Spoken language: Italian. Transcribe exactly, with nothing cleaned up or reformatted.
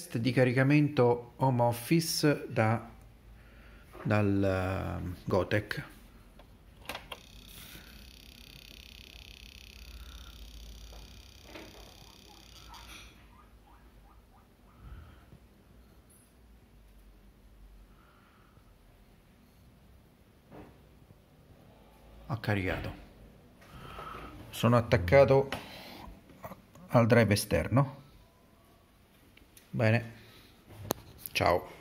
test di caricamento home office da, dal uh, Gotek. Ho caricato, sono attaccato al drive esterno. Bene, ciao.